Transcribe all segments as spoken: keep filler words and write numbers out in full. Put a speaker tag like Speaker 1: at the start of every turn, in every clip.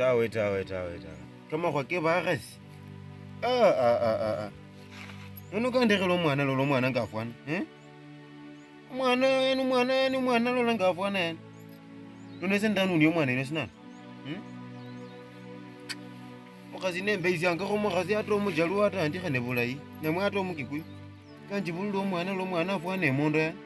Speaker 1: tawe tawe tawe tawe kama kwa ke ba gase ah ah ah ah uno ka ndegelo mwana lo mwana ngafwana eh mwana enu mwana enu mwana lo ngafwana ene none sendanu ndiyo mwana ine sinana hm okazi nembe izanga ko mogazi ato mo jalu ata andi khane bulai ne mwato mo kikuyu kanji bulu mwana lo mwana afwana emondo ya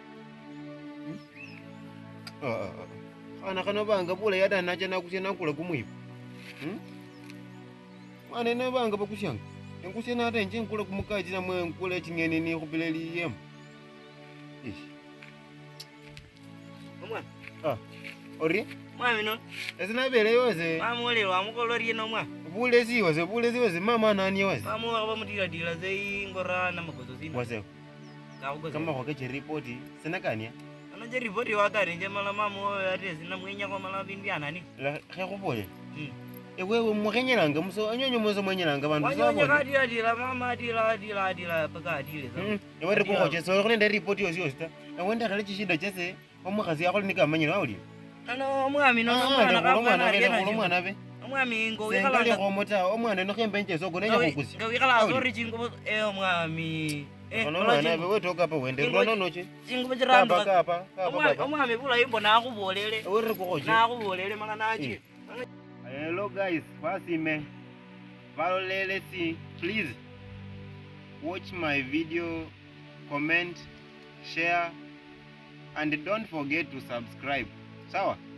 Speaker 1: ah ah ana kana banga bula yada naje nakuchena kula kumwipa hm mwana ne banga bakushanga enkuchena ata nje nkula kumukaji na mwe nkula chingene ni khupileli yem ish
Speaker 2: omwana
Speaker 1: ah ori
Speaker 2: mwami no
Speaker 1: esina bele yose
Speaker 2: mamole wa mukolori no mwa
Speaker 1: bule siwase bule siwase mama nani wase
Speaker 2: mamu wa mutira dila zei ngora na magozo zina
Speaker 1: wase kama kwa keche ripoti sina kania
Speaker 2: anaje ripoti wa tari nje mala mamu wa ate sina mwenya kwa mala bindi anani
Speaker 1: la khe khopole
Speaker 2: mm
Speaker 1: ewewe mukhenyelanga muso anyonyo muso mwenyelanga bantu
Speaker 2: wanyonya kadi adila mama adila adila adila paka adile
Speaker 1: mm ewe ripoti che so khone ndari ripoti yosi yosi ta ewenda khale chishinda chese omukhazi yakho nika manyira awuli
Speaker 2: ano mwami no mwana
Speaker 1: ka mwana be ko mwana be
Speaker 2: mwami ngo
Speaker 1: wikala ngale khomota omwana no khembe nje so gona nyakukusi
Speaker 2: ngo wikala sorry chingo eh mwami
Speaker 1: eh ono mwana be wetoka pa wende rono noche
Speaker 2: chingo jirando
Speaker 1: kapa kapa kapa
Speaker 2: omwami bula imbo na akubolele
Speaker 1: ewe rikokhoje
Speaker 2: na akubolele mala nachi.
Speaker 1: Hello guys, Fasime. Valolele si, please watch my video, comment, share, and don't forget to subscribe. Sawa?